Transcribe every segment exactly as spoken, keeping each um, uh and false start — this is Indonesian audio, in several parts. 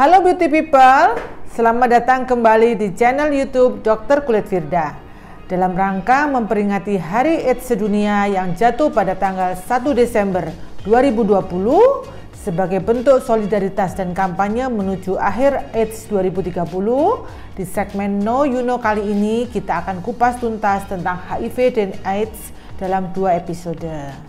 Halo beauty people, selamat datang kembali di channel YouTube Dokter Kulit Firda. Dalam rangka memperingati Hari AIDS Sedunia yang jatuh pada tanggal satu Desember dua ribu dua puluh sebagai bentuk solidaritas dan kampanye menuju akhir AIDS dua ribu tiga puluh, di segmen Know You Know kali ini kita akan kupas tuntas tentang H I V dan AIDS dalam dua episode.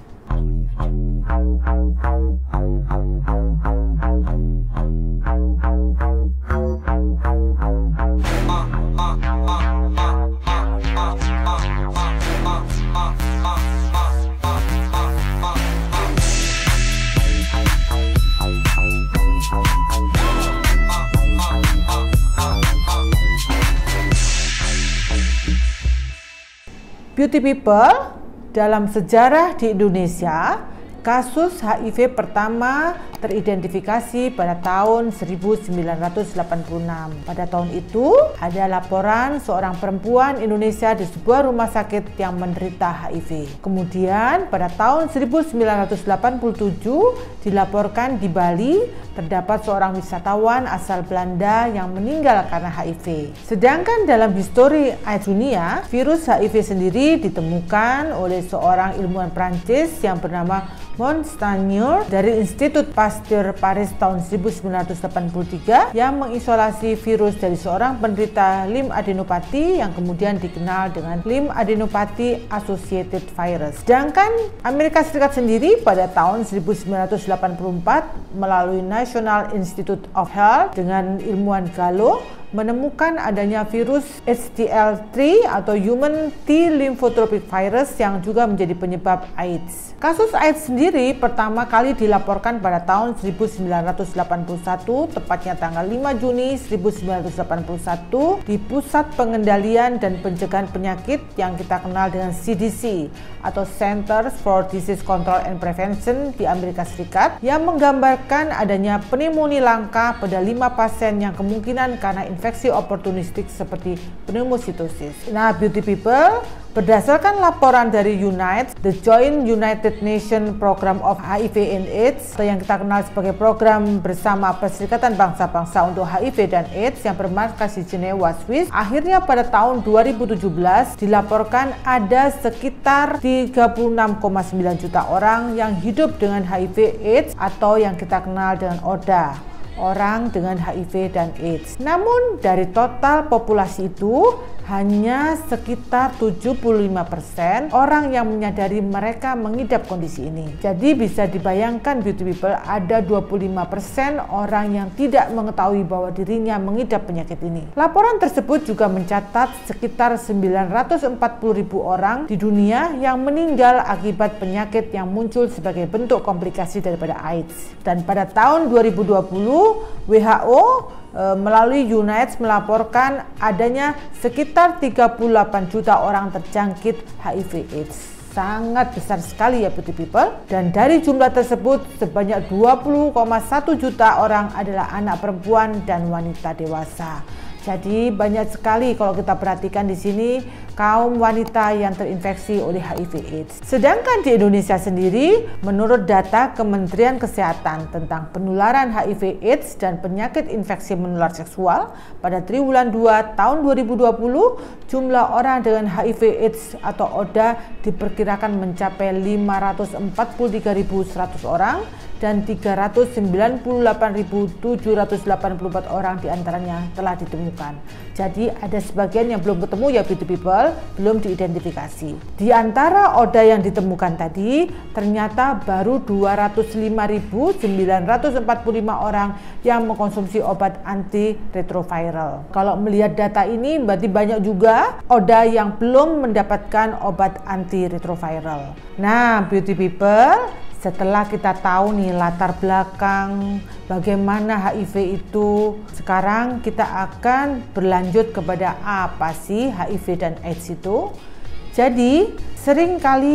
Beauty people, dalam sejarah di Indonesia, kasus H I V pertama teridentifikasi pada tahun seribu sembilan ratus delapan puluh enam. Pada tahun itu, ada laporan seorang perempuan Indonesia di sebuah rumah sakit yang menderita H I V. Kemudian, pada tahun seribu sembilan ratus delapan puluh tujuh, dilaporkan di Bali terdapat seorang wisatawan asal Belanda yang meninggal karena H I V. Sedangkan dalam histori AIDS dunia, virus H I V sendiri ditemukan oleh seorang ilmuwan Prancis yang bernama Montagnier dari Institut Pasteur Paris tahun seribu sembilan ratus delapan puluh tiga yang mengisolasi virus dari seorang penderita lymphadenopathy yang kemudian dikenal dengan lymphadenopathy associated virus. Sedangkan Amerika Serikat sendiri pada tahun seribu sembilan ratus delapan puluh empat melalui National Institute of Health dengan ilmuwan Gallo menemukan adanya virus H T L tiga atau Human T Lymphotropic Virus yang juga menjadi penyebab AIDS. Kasus AIDS sendiri pertama kali dilaporkan pada tahun seribu sembilan ratus delapan puluh satu, tepatnya tanggal lima Juni seribu sembilan ratus delapan puluh satu di Pusat Pengendalian dan Pencegahan Penyakit yang kita kenal dengan C D C atau Centers for Disease Control and Prevention di Amerika Serikat yang menggambarkan adanya pneumonia langka pada lima pasien yang kemungkinan karena infeksi oportunistik seperti pneumocitosis. Nah, beauty people, berdasarkan laporan dari UNAIDS, the Joint United Nations Program of H I V and AIDS, atau yang kita kenal sebagai program bersama Perserikatan Bangsa-Bangsa untuk H I V dan AIDS yang bermarkas di Jenewa, Swiss, akhirnya pada tahun dua ribu tujuh belas dilaporkan ada sekitar tiga puluh enam koma sembilan juta orang yang hidup dengan H I V AIDS atau yang kita kenal dengan O D A, orang dengan H I V dan AIDS. Namun dari total populasi itu hanya sekitar tujuh puluh lima persen orang yang menyadari mereka mengidap kondisi ini. Jadi bisa dibayangkan beauty people, ada dua puluh lima persen orang yang tidak mengetahui bahwa dirinya mengidap penyakit ini. Laporan tersebut juga mencatat sekitar sembilan ratus empat puluh ribu orang di dunia yang meninggal akibat penyakit yang muncul sebagai bentuk komplikasi daripada AIDS. Dan pada tahun dua ribu dua puluh, W H O e, melalui UNAIDS melaporkan adanya sekitar tiga puluh delapan juta orang terjangkit H I V AIDS. Sangat besar sekali ya beauty people. Dan dari jumlah tersebut sebanyak dua puluh koma satu juta orang adalah anak perempuan dan wanita dewasa. Jadi banyak sekali kalau kita perhatikan di sini kaum wanita yang terinfeksi oleh H I V AIDS. Sedangkan di Indonesia sendiri, menurut data Kementerian Kesehatan tentang penularan H I V AIDS dan penyakit infeksi menular seksual pada triwulan dua tahun dua ribu dua puluh, jumlah orang dengan H I V AIDS atau O D A diperkirakan mencapai lima ratus empat puluh tiga ribu seratus orang dan tiga ratus sembilan puluh delapan ribu tujuh ratus delapan puluh empat orang diantaranya telah ditemukan. Jadi ada sebagian yang belum ketemu ya beauty people, belum diidentifikasi. Di antara O D A yang ditemukan tadi, ternyata baru dua ratus lima ribu sembilan ratus empat puluh lima orang yang mengkonsumsi obat antiretroviral. Kalau melihat data ini, berarti banyak juga O D A yang belum mendapatkan obat antiretroviral. Nah, beauty people, setelah kita tahu nih latar belakang bagaimana H I V itu, sekarang kita akan berlanjut kepada apa sih H I V dan AIDS itu. Jadi seringkali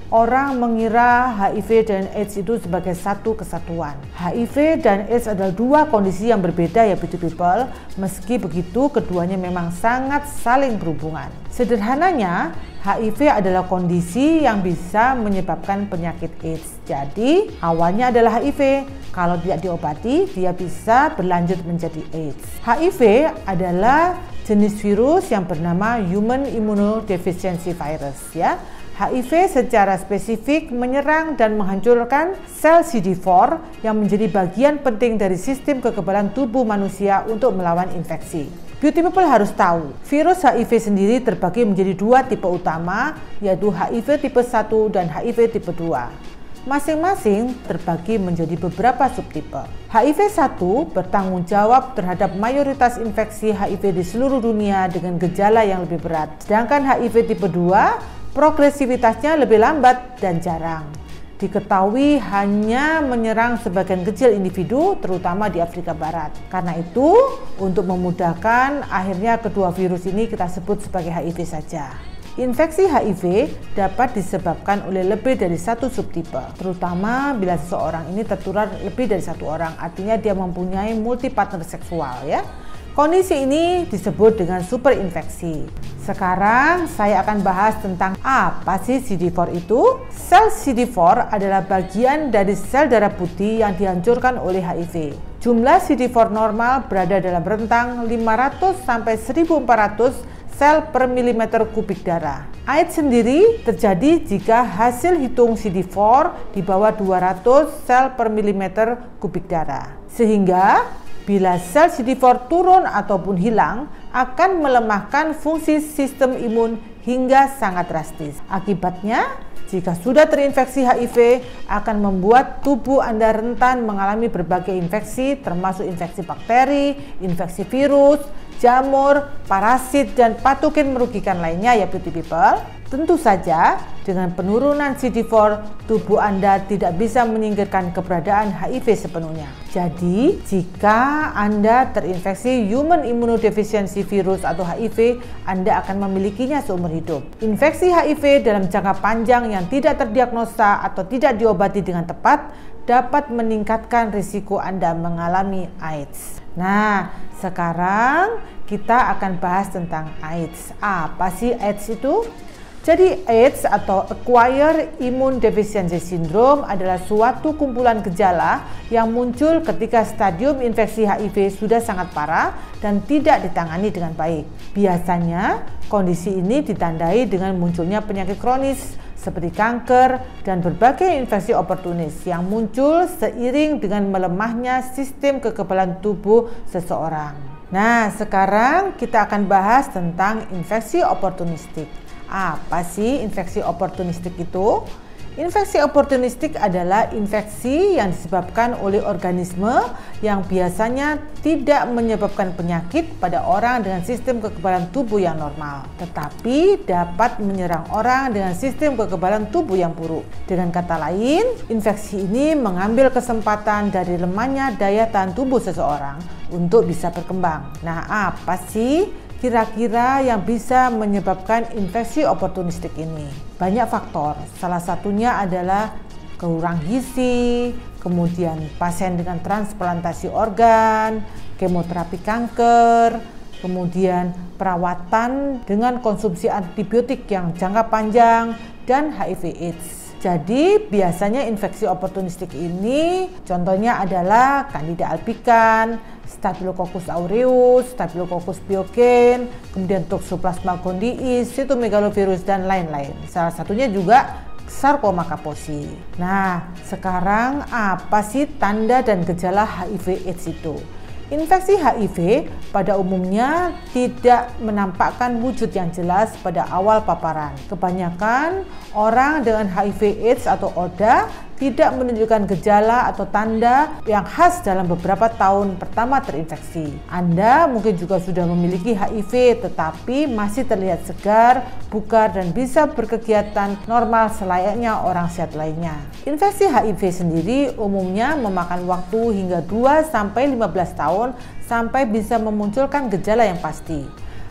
orang mengira H I V dan AIDS itu sebagai satu kesatuan. H I V dan AIDS adalah dua kondisi yang berbeda ya beauty people. Meski begitu, keduanya memang sangat saling berhubungan. Sederhananya, H I V adalah kondisi yang bisa menyebabkan penyakit AIDS. Jadi, awalnya adalah H I V. Kalau tidak diobati, dia bisa berlanjut menjadi AIDS. H I V adalah jenis virus yang bernama Human Immunodeficiency Virus ya. H I V secara spesifik menyerang dan menghancurkan sel C D four yang menjadi bagian penting dari sistem kekebalan tubuh manusia untuk melawan infeksi. Beauty people harus tahu, virus H I V sendiri terbagi menjadi dua tipe utama, yaitu H I V tipe satu dan H I V tipe dua. Masing-masing terbagi menjadi beberapa subtipe. H I V satu bertanggung jawab terhadap mayoritas infeksi H I V di seluruh dunia dengan gejala yang lebih berat. Sedangkan H I V tipe dua progresivitasnya lebih lambat dan jarang. Diketahui hanya menyerang sebagian kecil individu, terutama di Afrika Barat. Karena itu, untuk memudahkan, akhirnya kedua virus ini kita sebut sebagai H I V saja. Infeksi H I V dapat disebabkan oleh lebih dari satu subtipe, terutama bila seseorang ini tertular lebih dari satu orang, artinya dia mempunyai multi partner seksual ya. Kondisi ini disebut dengan superinfeksi. Sekarang saya akan bahas tentang apa sih C D four itu. Sel C D four adalah bagian dari sel darah putih yang dihancurkan oleh H I V. Jumlah C D four normal berada dalam rentang lima ratus sampai seribu empat ratus sel per milimeter kubik darah. AIDS sendiri terjadi jika hasil hitung C D four di bawah dua ratus sel per milimeter kubik darah. Sehingga bila sel C D four turun ataupun hilang, akan melemahkan fungsi sistem imun hingga sangat drastis. Akibatnya, jika sudah terinfeksi H I V, akan membuat tubuh Anda rentan mengalami berbagai infeksi, termasuk infeksi bakteri, infeksi virus, jamur, parasit, dan patogen merugikan lainnya ya beauty people. Tentu saja, dengan penurunan C D four, tubuh Anda tidak bisa menyingkirkan keberadaan H I V sepenuhnya. Jadi, jika Anda terinfeksi Human Immunodeficiency Virus atau H I V, Anda akan memilikinya seumur hidup. Infeksi H I V dalam jangka panjang yang tidak terdiagnosa atau tidak diobati dengan tepat dapat meningkatkan risiko Anda mengalami AIDS. Nah, sekarang kita akan bahas tentang AIDS. Apa sih AIDS itu? Jadi AIDS atau Acquired Immune Deficiency Syndrome adalah suatu kumpulan gejala yang muncul ketika stadium infeksi H I V sudah sangat parah dan tidak ditangani dengan baik. Biasanya kondisi ini ditandai dengan munculnya penyakit kronis seperti kanker dan berbagai infeksi oportunis yang muncul seiring dengan melemahnya sistem kekebalan tubuh seseorang. Nah, sekarang kita akan bahas tentang infeksi oportunistik. Apa sih infeksi oportunistik itu? Infeksi oportunistik adalah infeksi yang disebabkan oleh organisme yang biasanya tidak menyebabkan penyakit pada orang dengan sistem kekebalan tubuh yang normal, tetapi dapat menyerang orang dengan sistem kekebalan tubuh yang buruk. Dengan kata lain, infeksi ini mengambil kesempatan dari lemahnya daya tahan tubuh seseorang untuk bisa berkembang. Nah, apa sih kira-kira yang bisa menyebabkan infeksi oportunistik ini? Banyak faktor, salah satunya adalah kurang gizi, kemudian pasien dengan transplantasi organ, kemoterapi kanker, kemudian perawatan dengan konsumsi antibiotik yang jangka panjang, dan H I V AIDS. Jadi biasanya infeksi oportunistik ini contohnya adalah Candida albicans, Staphylococcus aureus, Staphylococcus pyogen, kemudian Toxoplasma gondii, Cytomegalovirus, dan lain-lain. Salah satunya juga Sarcoma kaposi. Nah, sekarang apa sih tanda dan gejala H I V AIDS itu? Infeksi H I V pada umumnya tidak menampakkan wujud yang jelas pada awal paparan. Kebanyakan orang dengan H I V AIDS atau O D A tidak menunjukkan gejala atau tanda yang khas dalam beberapa tahun pertama terinfeksi. Anda mungkin juga sudah memiliki H I V tetapi masih terlihat segar, bugar, dan bisa berkegiatan normal selayaknya orang sehat lainnya. Infeksi H I V sendiri umumnya memakan waktu hingga dua sampai lima belas tahun sampai bisa memunculkan gejala yang pasti.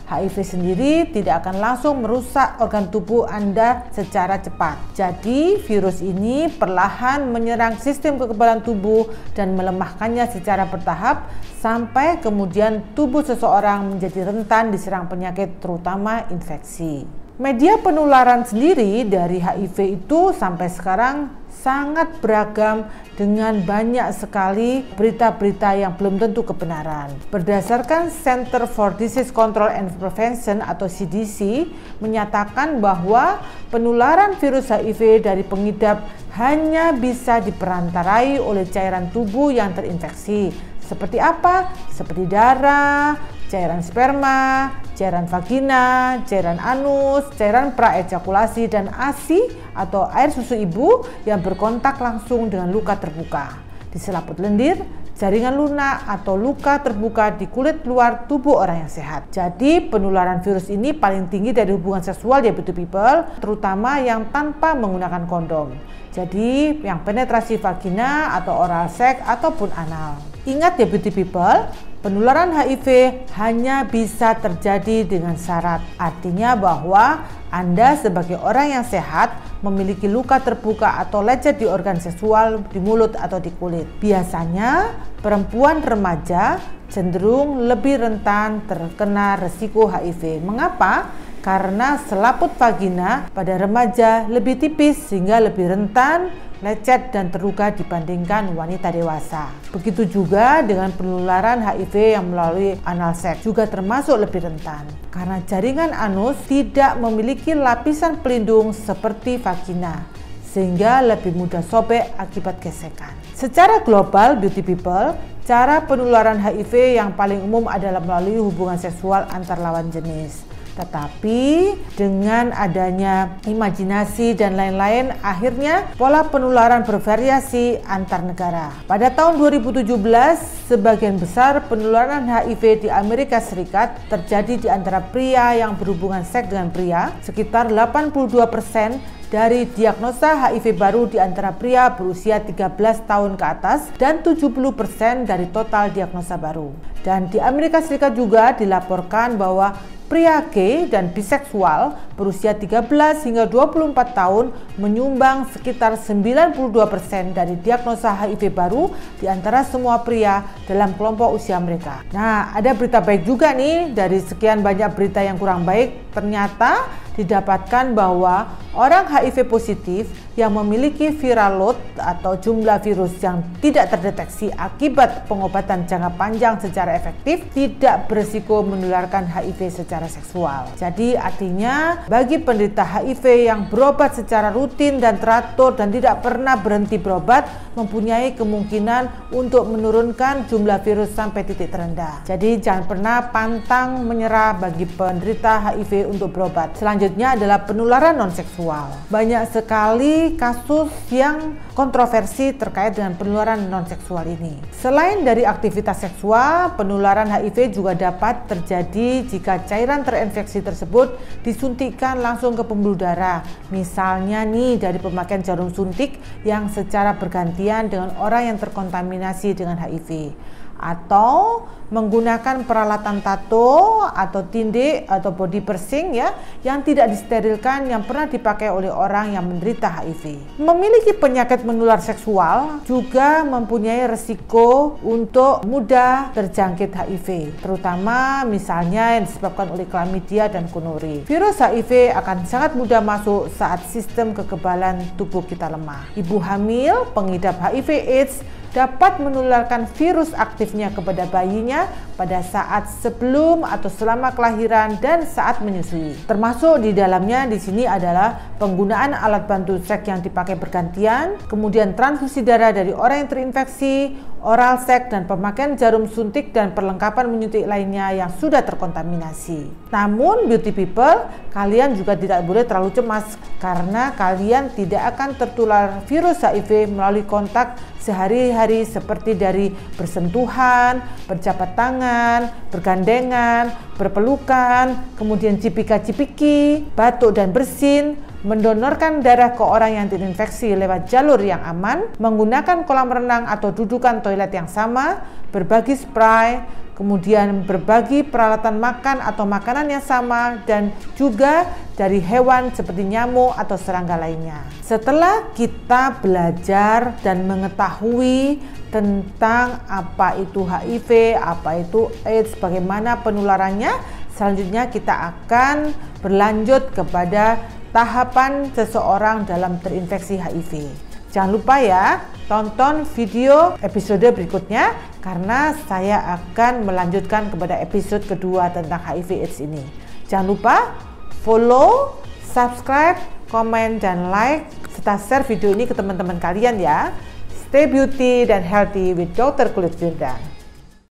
H I V sendiri tidak akan langsung merusak organ tubuh Anda secara cepat. Jadi, virus ini perlahan menyerang sistem kekebalan tubuh dan melemahkannya secara bertahap sampai kemudian tubuh seseorang menjadi rentan diserang penyakit, terutama infeksi. Media penularan sendiri dari H I V itu sampai sekarang sangat beragam dengan banyak sekali berita-berita yang belum tentu kebenaran. Berdasarkan Center for Disease Control and Prevention atau C D C menyatakan bahwa penularan virus H I V dari pengidap hanya bisa diperantarai oleh cairan tubuh yang terinfeksi. Seperti apa? Seperti darah, cairan sperma, cairan vagina, cairan anus, cairan praejakulasi, dan A S I atau air susu ibu yang berkontak langsung dengan luka terbuka di selaput lendir, jaringan lunak, atau luka terbuka di kulit luar tubuh orang yang sehat. Jadi penularan virus ini paling tinggi dari hubungan seksual ya beauty people, terutama yang tanpa menggunakan kondom. Jadi yang penetrasi vagina atau oral seks ataupun anal. Ingat ya beauty people, penularan H I V hanya bisa terjadi dengan syarat. Artinya bahwa Anda sebagai orang yang sehat memiliki luka terbuka atau lecet di organ seksual, di mulut atau di kulit. Biasanya perempuan remaja cenderung lebih rentan terkena resiko H I V. Mengapa? Karena selaput vagina pada remaja lebih tipis sehingga lebih rentan lecet dan terluka dibandingkan wanita dewasa. Begitu juga dengan penularan H I V yang melalui anal seks juga termasuk lebih rentan karena jaringan anus tidak memiliki lapisan pelindung seperti vagina sehingga lebih mudah sobek akibat gesekan. Secara global beauty people, cara penularan H I V yang paling umum adalah melalui hubungan seksual antar lawan jenis. Tetapi dengan adanya imajinasi dan lain-lain, akhirnya pola penularan bervariasi antar negara. Pada tahun dua ribu tujuh belas, sebagian besar penularan H I V di Amerika Serikat terjadi di antara pria yang berhubungan seks dengan pria, sekitar delapan puluh dua persen dari diagnosa H I V baru di antara pria berusia tiga belas tahun ke atas dan tujuh puluh persen dari total diagnosa baru. Dan di Amerika Serikat juga dilaporkan bahwa pria gay dan biseksual berusia tiga belas hingga dua puluh empat tahun menyumbang sekitar sembilan puluh dua persen dari diagnosa H I V baru di antara semua pria dalam kelompok usia mereka. Nah, ada berita baik juga nih dari sekian banyak berita yang kurang baik. Ternyata didapatkan bahwa orang H I V positif yang memiliki viral load atau jumlah virus yang tidak terdeteksi akibat pengobatan jangka panjang secara efektif tidak berisiko menularkan H I V secara seksual. Jadi artinya bagi penderita H I V yang berobat secara rutin dan teratur dan tidak pernah berhenti berobat mempunyai kemungkinan untuk menurunkan jumlah virus sampai titik terendah. Jadi jangan pernah pantang menyerah bagi penderita H I V untuk berobat. Selanjutnya adalah penularan non-seksual. Banyak sekali kasus yang kontroversi terkait dengan penularan non-seksual ini. Selain dari aktivitas seksual, penularan H I V juga dapat terjadi jika cairan terinfeksi tersebut disuntikkan langsung ke pembuluh darah. Misalnya nih dari pemakaian jarum suntik yang secara bergantian dengan orang yang terkontaminasi dengan H I V. Atau menggunakan peralatan tato atau tindik atau body piercing ya yang tidak disterilkan yang pernah dipakai oleh orang yang menderita H I V. Memiliki penyakit menular seksual juga mempunyai resiko untuk mudah terjangkit H I V, terutama misalnya yang disebabkan oleh chlamydia dan gonorrhea. Virus H I V akan sangat mudah masuk saat sistem kekebalan tubuh kita lemah. Ibu hamil pengidap H I V AIDS dapat menularkan virus aktifnya kepada bayinya pada saat sebelum atau selama kelahiran dan saat menyusui. Termasuk di dalamnya di sini adalah penggunaan alat bantu seks yang dipakai bergantian, kemudian transfusi darah dari orang yang terinfeksi, oral seks, dan pemakaian jarum suntik dan perlengkapan menyuntik lainnya yang sudah terkontaminasi. Namun beauty people, kalian juga tidak boleh terlalu cemas karena kalian tidak akan tertular virus H I V melalui kontak sehari-hari seperti dari bersentuhan, berjabat tangan, bergandengan, berpelukan, kemudian cipika-cipiki, batuk dan bersin, mendonorkan darah ke orang yang terinfeksi lewat jalur yang aman, menggunakan kolam renang atau dudukan toilet yang sama, berbagi spray, kemudian berbagi peralatan makan atau makanan yang sama, dan juga dari hewan seperti nyamuk atau serangga lainnya. Setelah kita belajar dan mengetahui tentang apa itu H I V, apa itu AIDS, bagaimana penularannya, selanjutnya kita akan berlanjut kepada tahapan seseorang dalam terinfeksi H I V. Jangan lupa ya, tonton video episode berikutnya karena saya akan melanjutkan kepada episode kedua tentang H I V AIDS ini. Jangan lupa follow, subscribe, komen, dan like, serta share video ini ke teman-teman kalian ya. Stay beauty dan healthy with Dokter Kulit Firdan.